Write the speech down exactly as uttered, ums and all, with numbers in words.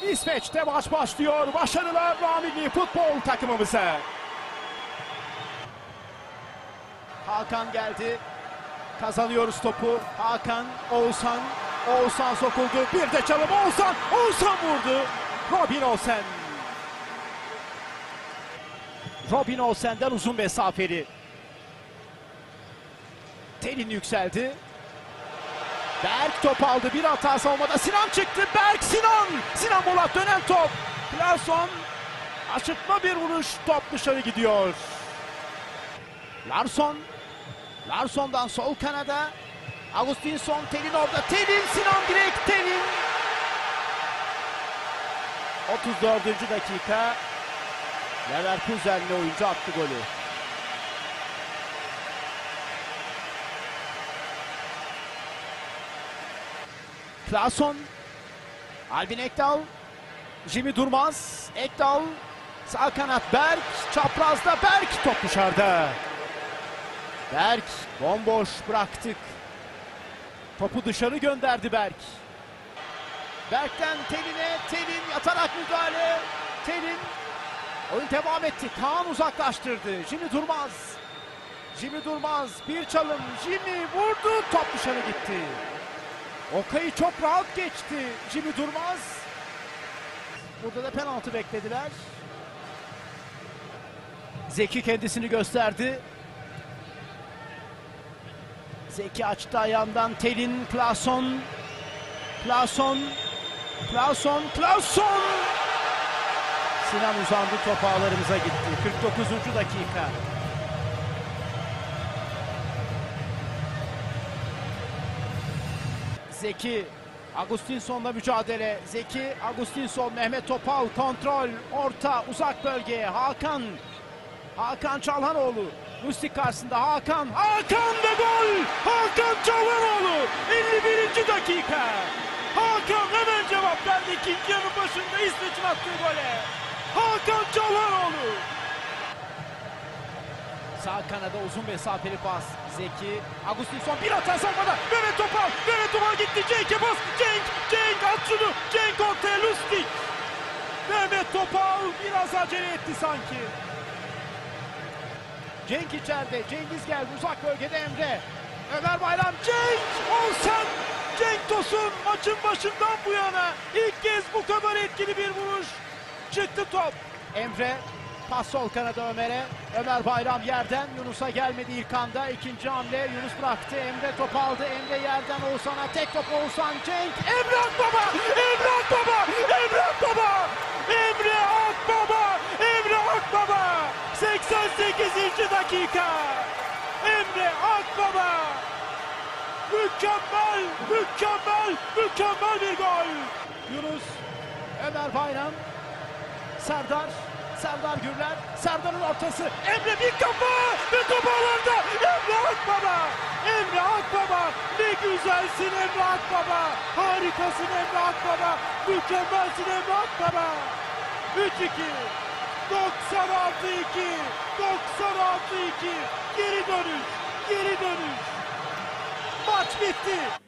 İsveç'te maç başlıyor. Başarılar Milli Futbol takımımıza. Hakan geldi. Kazanıyoruz topu. Hakan, Oğuzhan. Oğuzhan sokuldu. Bir de çalım Oğuzhan. Oğuzhan vurdu. Robin Olsen. Robin Olsen'den uzun mesafeli. Telin yükseldi. Berk top aldı. Bir hata savunmada. Sinan çıktı. Berk, Sinan. Sinan Bolat dönen top. Larsson. Aşırtma bir vuruş. Top dışarı gidiyor. Larsson. Larsson'dan sol kanada. Augustinsson, Telin orada. Telin, Sinan direkt Telin. otuz dördüncü dakika. Leverkusen'li oyuncu attı golü. Claesson. Albin Ekdal. Jimmy Durmaz. Ekdal. Sağ kanat Berk. Çaprazda Berk. Top dışarıda. Berk bomboş bıraktık. Topu dışarı gönderdi Berk. Berk'ten Telin'e. Telin yatarak müdahale. Telin. Oyun devam etti. Kaan uzaklaştırdı. Jimmy Durmaz. Jimmy Durmaz. Bir çalım. Jimmy vurdu. Top dışarı gitti. Okay'ı çok rahat geçti Jimmy Durmaz. Burada da penaltı beklediler. Zeki kendisini gösterdi. Zeki açtı ayağından. Telin, Claesson. Claesson. Claesson. Claesson. Sinan uzandı, top ağlarımıza gitti. kırk dokuzuncu dakika. Zeki. Augustinsson'la mücadele. Zeki, Augustinsson, Mehmet Topal, kontrol, orta, uzak bölgeye. Hakan. Hakan Çalhanoğlu. Lustig karşısında Hakan. Hakan ve gol! Hakan Çalhanoğlu. elli birinci dakika. Hakan hemen cevap verdi. İkinci yarı başında İsveç'in attığı gole. Hakan Çalhanoğlu. Sağ kanada uzun mesafeli pas. Zeki, Augustinsson bir hata savunmada. Mehmet Topal, Mehmet Topal gitti. Cenk'e pas. Cenk, Cenk at şunu. Cenk ortaya, Lustig. Mehmet Topal biraz acele etti sanki. Cenk içeride. Cengiz geldi. Uzak bölgede Emre. Ömer Bayram. Cenk. Olsen. Cenk Tosun maçın başından bu yana ilk kez bu kadar etkili bir vuruş. Çıktı top. Emre. Pas sol kanada Ömer'e. Ömer Bayram yerden. Yunus'a gelmedi ilk anda. İkinci hamle Yunus bıraktı. Emre top aldı. Emre yerden Oğuzhan'a. Tek top Oğuzhan. Cenk. Emre Akbaba. Emre Akbaba. Emre Akbaba. Emre Akbaba. Emre Akbaba. seksen sekizinci dakika. Emre Akbaba. Mükemmel, mükemmel, mükemmel bir gol. Yunus, Ömer Bayram, Serdar, Serdar Gürler, Serdar'ın ortası. Emre bir kafa ve top ağlarda. Emre Akbaba. Emre Akbaba. Ne güzelsin Emre Akbaba. Harikasın Emre Akbaba. Mükemmelsin Emre Akbaba. üç iki. doksan altı iki. doksan altı iki. Geri dönüş. Geri dönüş. Maç bitti.